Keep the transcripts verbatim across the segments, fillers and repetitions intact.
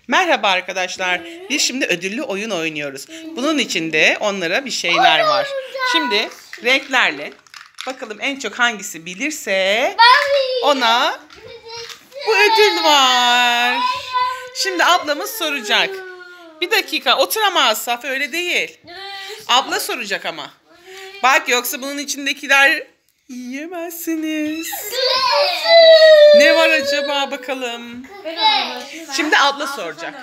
Merhaba arkadaşlar. Biz şimdi ödüllü oyun oynuyoruz. Bunun içinde onlara bir şeyler var. Şimdi renklerle bakalım en çok hangisi bilirse ona bu ödül var. Şimdi ablamız soracak. Bir dakika otur ama Asaf, öyle değil. Abla soracak ama. Bak yoksa bunun içindekiler yiyemezsiniz. Ne var acaba bakalım. Şimdi abla soracak.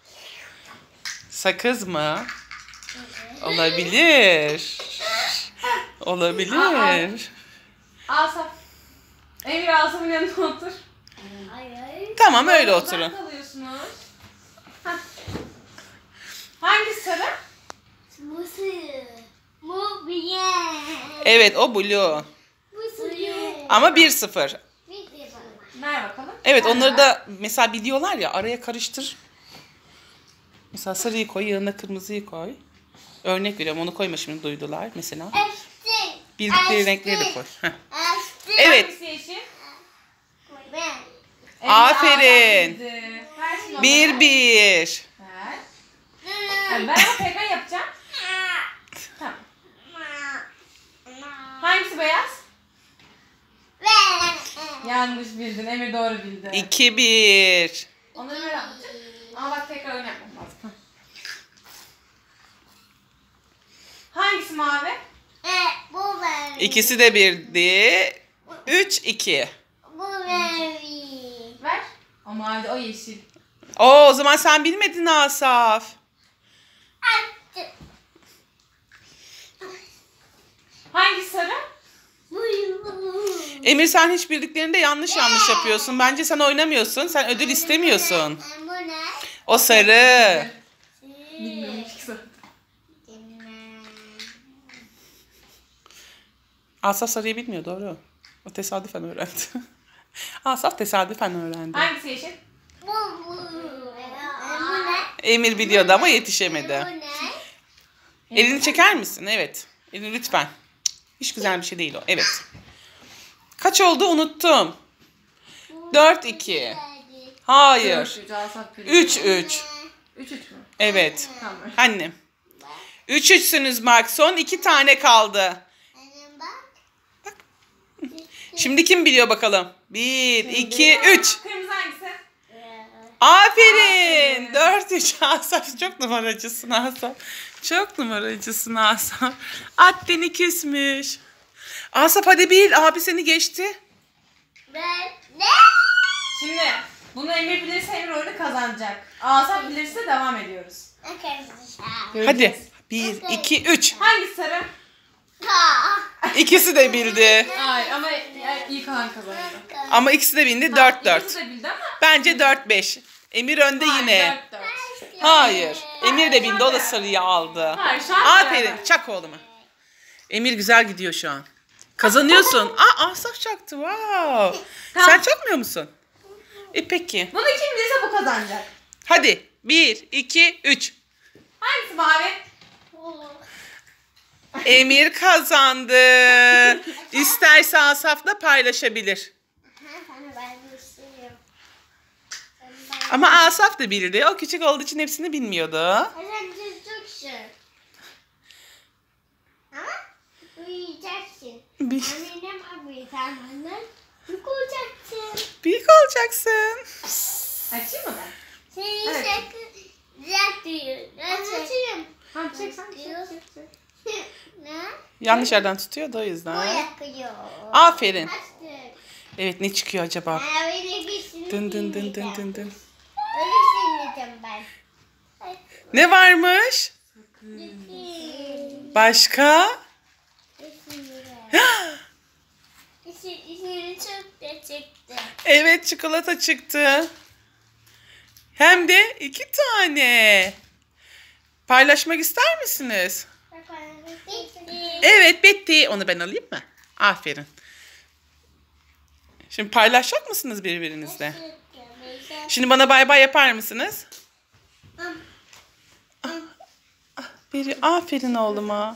Sakız mı? Olabilir. Olabilir. Asaf. Emir Asaf'ın yanına otur. Tamam öyle oturun. Hangi sarı? Evet o blue. Ama bir sıfır. Ver bakalım. Evet onları da mesela biliyorlar ya, araya karıştır. Mesela sarıyı koy, yanına kırmızıyı koy. Örnek veriyorum, onu koyma şimdi, duydular mesela. Bildikleri renkleri de koy. Heh. Evet. Hangisi yeşil? Aferin. Ver Bir bir. Ver. Yani ben o tekrar yapacağım. Tamam. Hangisi beyaz? Yanlış bildin. Emir doğru bildi. İki bir. Onları ver anlatacağım. Ama bak tekrar oyun yapmam lazım. Hangisi mavi? İkisi de birdi. Üç iki. Ver. O mavi, o yeşil. Oo, o zaman sen bilmedin Asaf. Hangisi sarı? Emir, sen hiç bildiklerinde yanlış yanlış yapıyorsun. Bence sen oynamıyorsun. Sen ödül istemiyorsun. O sarı. Bilmiyorum hiç güzel. Asaf sarıyı bilmiyor, doğru. O tesadüfen öğrendi. Asaf tesadüfen öğrendi. Hangisi yeşil? Emir biliyordu ama yetişemedi. Elini çeker misin? Evet. Elini lütfen. Hiç güzel bir şey değil o. Evet. Kaç oldu? Unuttum. Dört iki. Hayır. Üç üç. Üç üç mü? Evet. Tamam. Annem. Üç üçsünüz bak. Son iki tane kaldı. Bak. Şimdi kim biliyor bakalım? Bir, iki, üç. Kırmızı hangisi? Aferin. Dört üç. Asaf çok numaracısın Asaf. Çok numaracısın Asaf. Addeni küsmüş. Asaf hadi bil. Abi seni geçti. Şimdi bunu Emir bilirse Emir oyunu kazanacak. Asaf bilirse devam ediyoruz. Hadi. Bir, iki, üç. Hangisi sarı? İkisi de bildi. Hayır ama ilk olan kazandı. Ama ikisi de bildi. Dört İkisi dört. de bildi ama. Bence dört beş. Emir önde yine. dört dört. Hayır. Emir de bildi. O da sarıyı aldı. Hayır, şu an Aferin. beraber. Çak oğluma. Emir güzel gidiyor şu an. Kazanıyorsun. Aa, Asaf çaktı. Wow. Tamam. Sen çakmıyor musun? E peki. Bunu kim bilirse bu kazanacak. Hadi. Bir, iki, üç. Hangisi mavi? Emir kazandı. İsterse Asaf'la paylaşabilir. Ama Asaf da bildi. O küçük olduğu için hepsini bilmiyordu. Bil- Büyük olacaksın. Açayım mı ben? Evet. Tamam çek sen. Çek, çek, çek. Yanlış yerden tutuyor da o yüzden. Yakıyor. Aferin. Açtık. Evet, ne çıkıyor acaba? Öyle geçsin. Dın dın dın dın dın dın. Öyle sinireceğim ben. Ne varmış? Başka? İçeri çok da çıktı. Evet, çikolata çıktı. Hem de iki tane. Paylaşmak ister misiniz? Bitti. Evet, bitti. Onu ben alayım mı? Aferin. Şimdi paylaşacak mısınız birbirinizle? Şimdi bana bay bay yapar mısınız? Biri, aferin oğluma.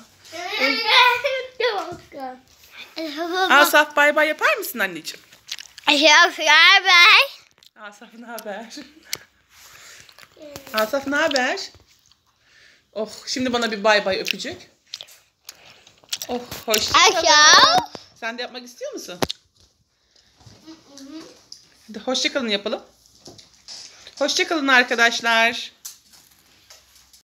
Asaf bay bay yapar mısın anneciğim? Asaf, bay bay. Asaf ne haber? Asaf ne haber? Oh, şimdi bana bir bay bay öpücük. Oh, hoşça kalın. Aşağı. Sen de yapmak istiyor musun? Hadi hoşça kalın yapalım. Hoşça kalın arkadaşlar.